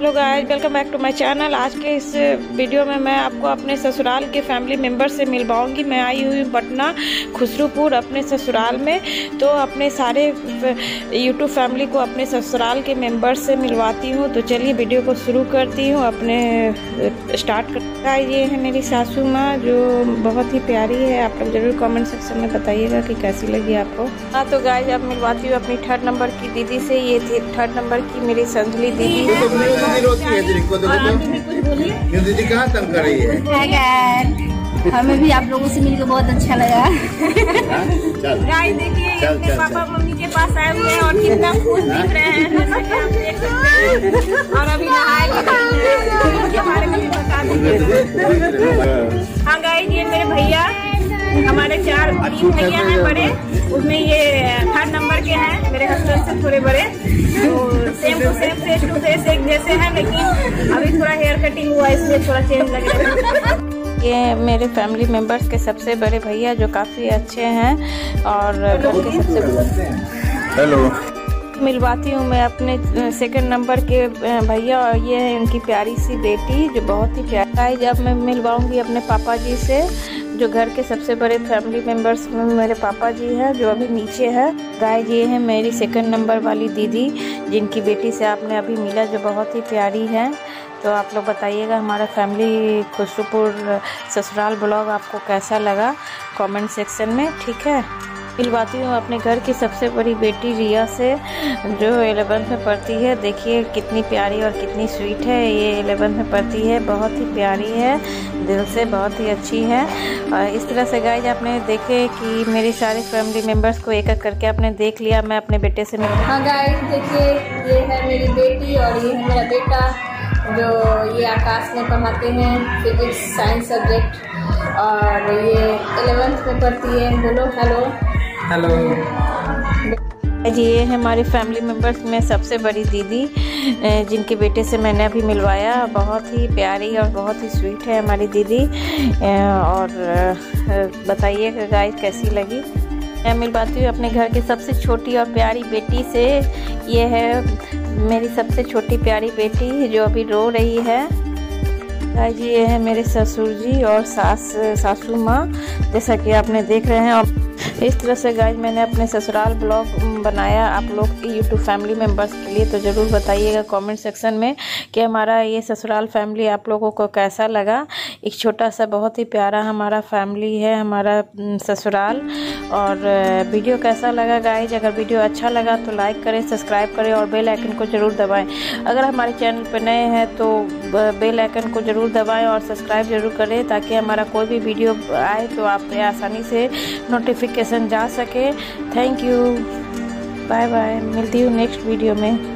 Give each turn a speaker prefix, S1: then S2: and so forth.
S1: Hello guys, welcome back to my channel. आज के इस वीडियो में मैं आपको अपने ससुराल के फैमिली मेम्बर से मिलवाऊंगी। मैं आई हुई पटना खुसरूपुर अपने ससुराल में, तो अपने सारे यूट्यूब फैमिली को अपने ससुराल के मेंबर से मिलवाती हूँ। तो चलिए वीडियो को शुरू करती हूँ, अपने स्टार्ट करता। ये है मेरी सासू माँ जो बहुत ही प्यारी है। आप लोग जरूर कॉमेंट सेक्शन में बताइएगा कि कैसी लगी आपको। हाँ तो गाइस, अब मिलवाती हूँ अपनी 3rd नंबर की दीदी से। ये थी 3rd नंबर की मेरी संजली दीदी है।
S2: दीदी कहाँ तंग कर रही है?
S3: हमें भी आप लोगों से मिलकर बहुत अच्छा लगा।
S1: गाइस देखिए, अपने पापा मम्मी के पास आए हुए हैं और कितना खुश दिख रहे हैं, जैसा कि आप देख सकते हैं। और अभी नहाए के बारे में भी बता दीजिए। हाँ गाइस, ये मेरे भैया, हमारे 3 भैया हैं बड़े, उसमें ये 3rd नंबर के हैं, मेरे हस्बैंड से थोड़े बड़े। तो same to same, face to face एक जैसे हैं, लेकिन अभी थोड़ा हेयर कटिंग हुआ इसलिए थोड़ा चेंज लग रहा है। ये मेरे फैमिली मेंबर्स के सबसे बड़े भैया जो काफ़ी अच्छे हैं और घर के सबसे
S2: हेलो
S1: मिलवाती हूँ मैं अपने 2nd नंबर के भैया, और ये है उनकी प्यारी सी बेटी जो बहुत ही प्यारी है। जब मैं मिलवाऊंगी अपने पापा जी से, जो घर के सबसे बड़े फैमिली मेंबर्स में मेरे पापा जी हैं जो अभी नीचे है। गाइस ये है मेरी 2nd नंबर वाली दीदी, जिनकी बेटी से आपने अभी मिला, जो बहुत ही प्यारी है। तो आप लोग बताइएगा हमारा फैमिली खुसरूपुर ससुराल ब्लॉग आपको कैसा लगा कमेंट सेक्शन में, ठीक है। मिलवाती हूँ अपने घर की सबसे बड़ी बेटी रिया से, जो 11th में पढ़ती है। देखिए कितनी प्यारी और कितनी स्वीट है। ये 11th में पढ़ती है, बहुत ही प्यारी है, दिल से बहुत ही अच्छी है। और इस तरह से गाइस आपने देखे कि मेरी सारे फैमिली मेम्बर्स को एक एक करके आपने देख लिया। मैं अपने बेटे से मिल।
S3: हाँ गाइस देखिए, ये है मेरी बेटी और ये है मेरा बेटा, जो ये आकाश में पढ़ाते हैं फिजिक्स साइंस सब्जेक्ट, और ये 11th में पढ़ती है। बोलो हेलो
S2: हेलो
S1: जी। ये है हमारे फैमिली मेम्बर्स में सबसे बड़ी दीदी, जिनके बेटे से मैंने अभी मिलवाया। बहुत ही प्यारी और बहुत ही स्वीट है हमारी दीदी। और बताइए गाइस कैसी लगी। मैं मिलवाती हूँ अपने घर की सबसे छोटी और प्यारी बेटी से। ये है मेरी सबसे छोटी प्यारी बेटी जो अभी रो रही है। गाइस ये है मेरे ससुर जी और सासू माँ, जैसा कि आपने देख रहे हैं। और इस तरह से गाइस मैंने अपने ससुराल ब्लॉग बनाया आप लोग की यूट्यूब फैमिली मेम्बर्स के लिए। तो ज़रूर बताइएगा कमेंट सेक्शन में कि हमारा ये ससुराल फैमिली आप लोगों को कैसा लगा। एक छोटा सा बहुत ही प्यारा हमारा फैमिली है, हमारा ससुराल। और वीडियो कैसा लगा गाइस, अगर वीडियो अच्छा लगा तो लाइक करें, सब्सक्राइब करें और बेल आइकन को ज़रूर दबाएँ। अगर हमारे चैनल पर नए हैं तो बेल आइकन को ज़रूर दबाएँ और सब्सक्राइब ज़रूर करें, ताकि हमारा कोई भी वीडियो आए तो आप आसानी से नोटिफिकेशन जा सके। थैंक यू, बाय बाय, मिलती हूँ नेक्स्ट वीडियो में।